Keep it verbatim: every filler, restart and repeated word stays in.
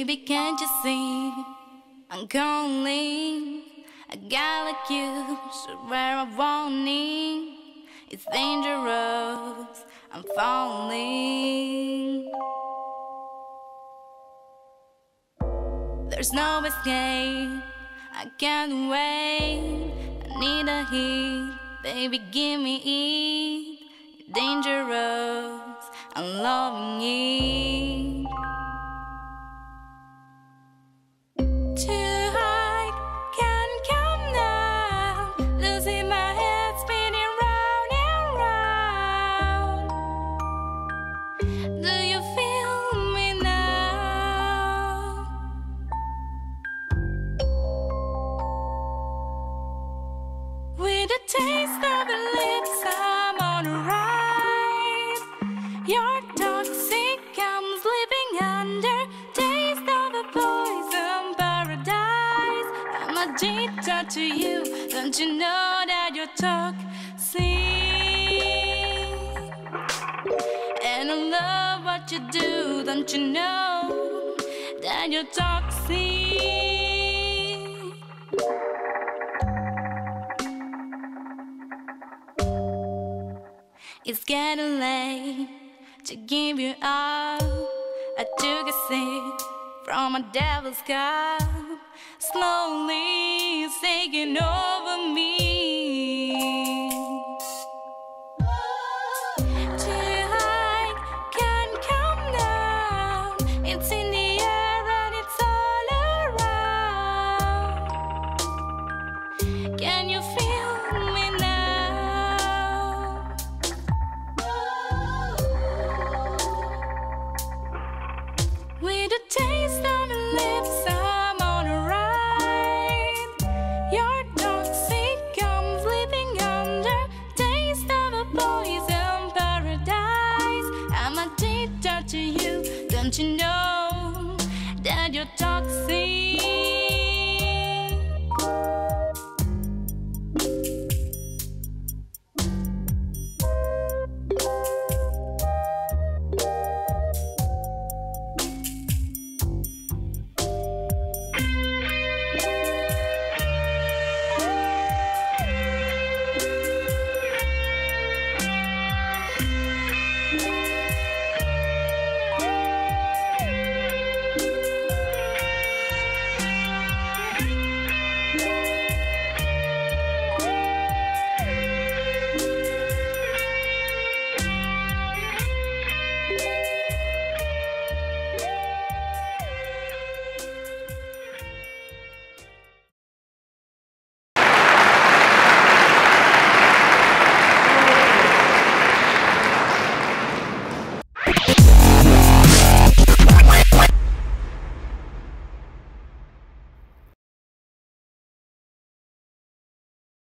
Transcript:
Baby, can't you see I'm calling? A guy like you should wear a warning. It's dangerous, I'm falling. There's no escape, I can't wait. I need a hit, baby, give me it. You're dangerous, I'm loving it. Too high, can't come down. Losing my head, spinning round and round. Do you feel me now? With a taste of your lips, I'm on a ride. Your toxic, I'm living under. Taste of a poison paradise. I'm addicted to you. Don't you know that you're toxic? And I love what you do. Don't you know that you're toxic? It's getting late to give you up. I took a sip from a devil's cup. Slowly it's taking over me.